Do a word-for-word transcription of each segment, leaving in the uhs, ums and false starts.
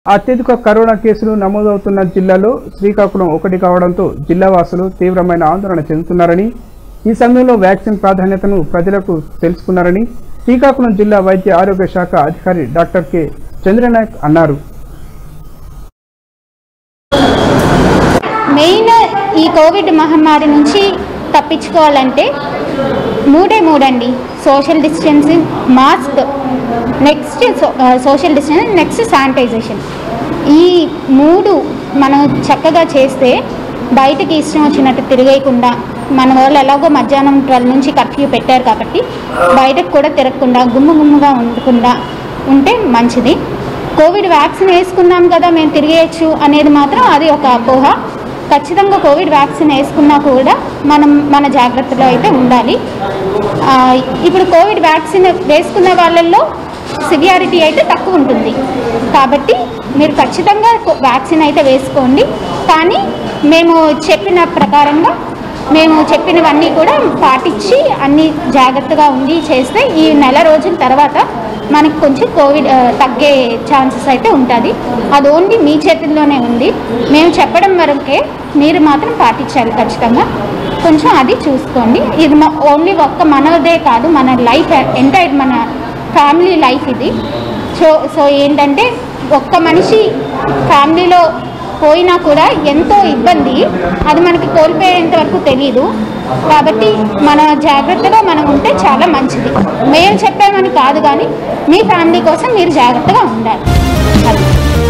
అత్యధిక కరోనా కేసులు నమోదవుతున్న జిల్లాలో శ్రీకాకుళం ఒకటి కావడంతో జిల్లా వాసులు తీవ్రమైన ఆందోళన చెందుతున్నారని, ఈ సమయంలో వ్యాక్సిన్ ప్రాధాన్యతను ప్రజలకు తెలుసుకున్నారని శ్రీకాకుళం జిల్లా వైద్య ఆరోగ్య శాఖ అధికారి డాక్టర్ కె చంద్రనాయక్ అన్నారు. మెయిన్ ఈ కోవిడ్ మహమ్మారి నుంచి తప్పించుకోవాలంటే మూడే మూడండి. Social distancing, mask, next social distancing, next sanitisation. ఈ మూడు మనం చక్కగా చేస్తే బయటకి ఇష్టం వచ్చినట్టు తిరిగేయకుండా, మన వాళ్ళు ఎలాగో మధ్యాహ్నం ట్వెల్వ్ నుంచి కర్ఫ్యూ పెట్టారు కాబట్టి బయటకు కూడా తిరగకుండా గుమ్ము గుమ్ముగా ఉండకుండా ఉంటే మంచిది. కోవిడ్ వ్యాక్సిన్ వేసుకున్నాం కదా మేము తిరిగేయచ్చు అనేది మాత్రం అది ఒక అపోహ. ఖచ్చితంగా కోవిడ్ వ్యాక్సిన్ వేసుకున్నా కూడా మనం మన జాగ్రత్తలో అయితే ఉండాలి. ఇప్పుడు కోవిడ్ వ్యాక్సిన్ వేసుకున్న వాళ్ళల్లో సివియారిటీ అయితే తక్కువ ఉంటుంది కాబట్టి మీరు ఖచ్చితంగా వ్యాక్సిన్ అయితే వేసుకోండి. కానీ మేము చెప్పిన ప్రకారంగా మేము చెప్పినవన్నీ కూడా పాటించి అన్ని జాగ్రత్తగా ఉండి చేస్తే ఈ నెల రోజుల తర్వాత మనకు కొంచెం కోవిడ్ తగ్గే ఛాన్సెస్ అయితే ఉంటుంది. అది ఓన్లీ మీ చేతుల్లోనే ఉంది. మేము చెప్పడం వరకే, మీరు మాత్రం పాటించాలి ఖచ్చితంగా. కొంచెం అది చూసుకోండి. ఇది ఓన్లీ ఒక్క మనదే కాదు, మన లైఫ్ ఎంటైర్ మన ఫ్యామిలీ లైఫ్ ఇది. సో సో ఏంటంటే ఒక్క మనిషి ఫ్యామిలీలో పోయినా కూడా ఎంతో ఇబ్బంది, అది మనకి కోల్పోయేంత వరకు తెలీదు. కాబట్టి మన జాగ్రత్తగా మనం ఉంటే చాలా మంచిది. మేము చెప్పామని కాదు, కానీ మీ ఫ్యామిలీ కోసం మీరు జాగ్రత్తగా ఉండాలి. అది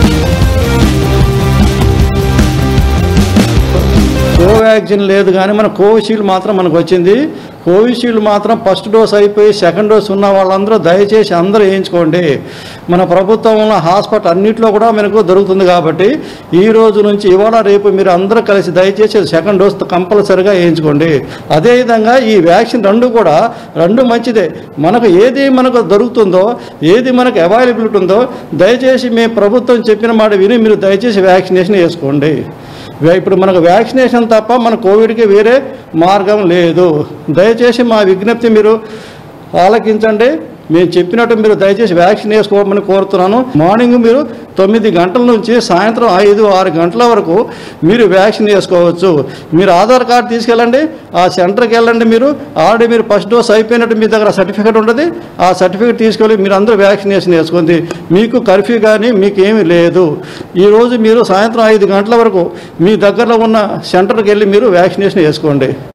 కోవాక్సిన్ లేదు కానీ మన కోవిషీల్డ్ మాత్రం మనకు వచ్చింది. కోవిషీల్డ్ మాత్రం ఫస్ట్ డోస్ అయిపోయి సెకండ్ డోస్ ఉన్న వాళ్ళందరూ దయచేసి అందరూ వేయించుకోండి. మన ప్రభుత్వంలో హాస్పిటల్ అన్నింటిలో కూడా మనకు దొరుకుతుంది కాబట్టి ఈ రోజు నుంచి ఇవాళ రేపు మీరు అందరూ కలిసి దయచేసి సెకండ్ డోస్ కంపల్సరీగా వేయించుకోండి. అదేవిధంగా ఈ వ్యాక్సిన్ రెండు కూడా రెండు మంచిదే. మనకు ఏది మనకు దొరుకుతుందో, ఏది మనకు అవైలబిలిటీ ఉందో దయచేసి మేము ప్రభుత్వం చెప్పిన మాట విని మీరు దయచేసి వ్యాక్సినేషన్ వేసుకోండి. ఇప్పుడు మనకు వ్యాక్సినేషన్ తప్ప మన కోవిడ్కి వేరే మార్గం లేదు. దయచేసి మా విజ్ఞప్తి మీరు ఆలకించండి. మేము చెప్పినట్టు మీరు దయచేసి వ్యాక్సిన్ వేసుకోమని కోరుతున్నాను. మార్నింగ్ మీరు తొమ్మిది గంటల నుంచి సాయంత్రం ఐదు ఆరు గంటల వరకు మీరు వ్యాక్సిన్ వేసుకోవచ్చు. మీరు ఆధార్ కార్డు తీసుకెళ్ళండి, ఆ సెంటర్కి వెళ్ళండి. మీరు ఆల్రెడీ మీరు ఫస్ట్ డోస్ అయిపోయినట్టు మీ దగ్గర సర్టిఫికేట్ ఉంటుంది. ఆ సర్టిఫికేట్ తీసుకెళ్ళి మీరు అందరూ వ్యాక్సినేషన్ వేసుకుంది. మీకు కర్ఫ్యూ కానీ మీకు ఏమీ లేదు. ఈరోజు మీరు సాయంత్రం ఐదు గంటల వరకు మీ దగ్గరలో ఉన్న సెంటర్కి వెళ్ళి మీరు వ్యాక్సినేషన్ వేసుకోండి.